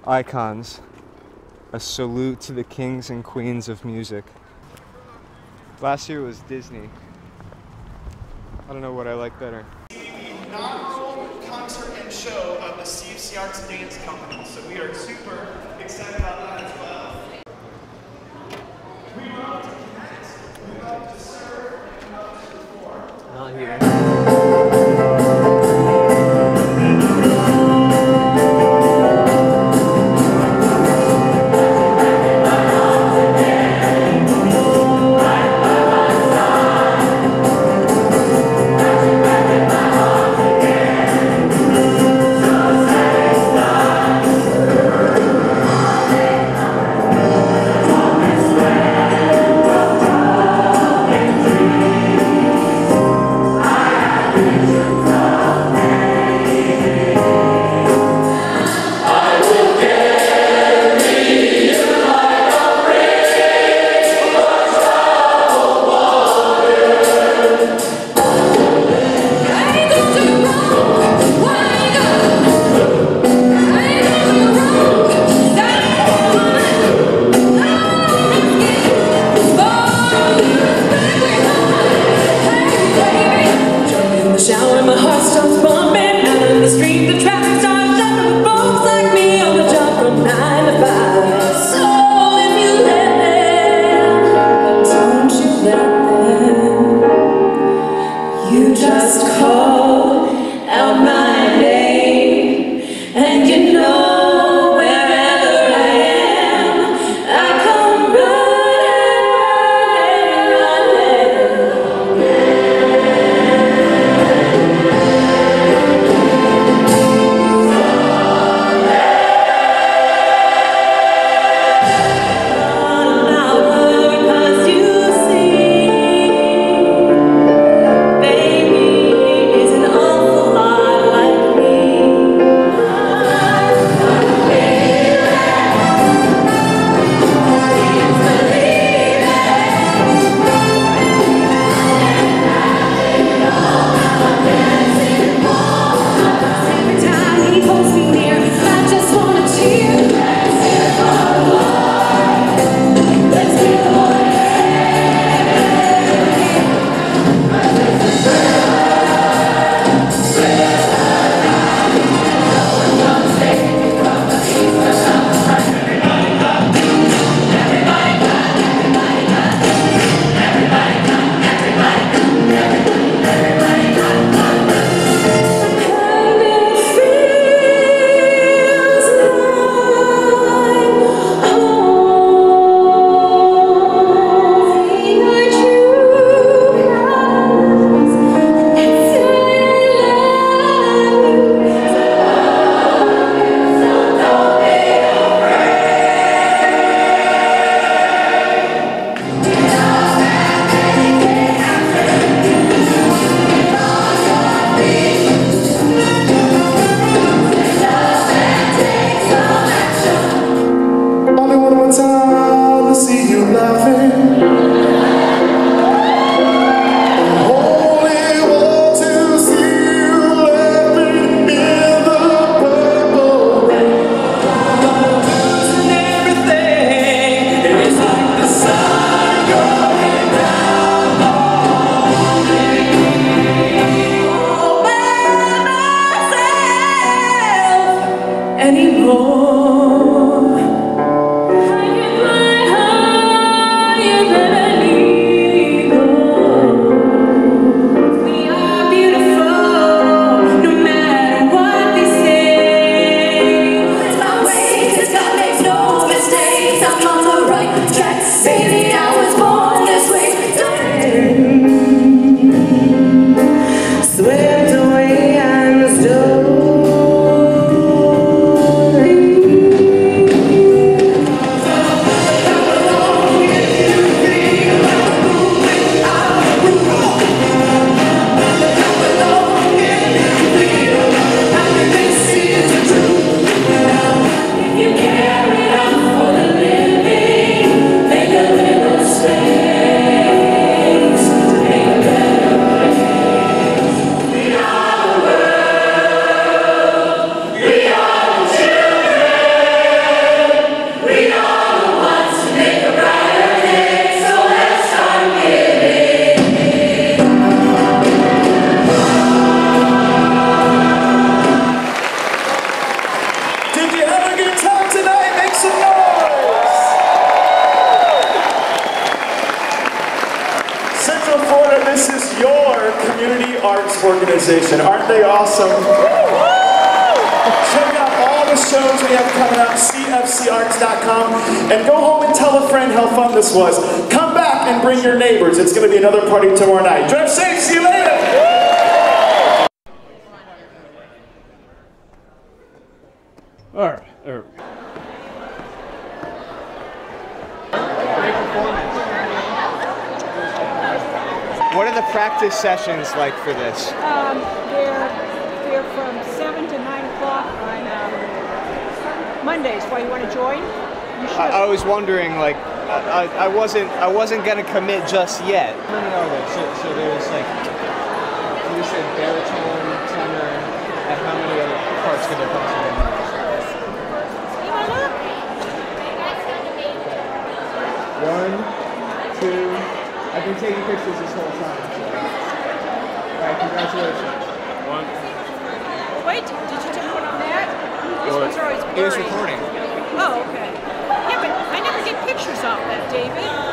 icons. A salute to the kings and queens of music. Last year was Disney. I don't know what I like better. The inaugural concert and show of the CFCArts Dance Company, so we are super excited about that as well. We love to connect, we love to serve, and we love to perform. Not here. organization. Aren't they awesome? Check out all the shows we have coming up, CFCArts.com, and go home and tell a friend how fun this was. Come back and bring your neighbors. It's going to be another party tomorrow night. Drive safe. See you later. All right. What are the practice sessions like for this? They're from 7 to 9 o'clock on Mondays. Why, you want to join? You should. I was wondering, like, I wasn't gonna commit just yet. How many are there? So there's like, you said baritone, tenor, and how many other parts could there possibly be? One, two. I've been taking pictures this whole time. So. All right, congratulations. One. Wait, did you take one on that? These ones are always blurry. It was recording. Oh, okay. Yeah, but I never get pictures of that, David.